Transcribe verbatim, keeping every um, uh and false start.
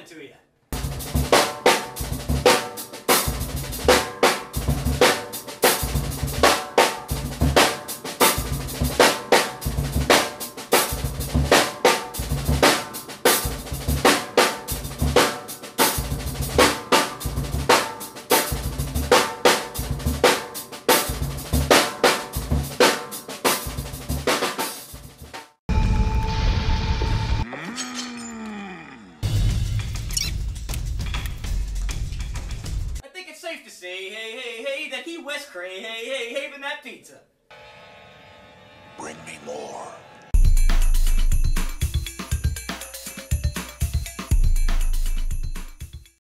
to you. Safe to say, hey, hey, hey, that he West Cray, hey, hey, hey, than that pizza. Bring me more.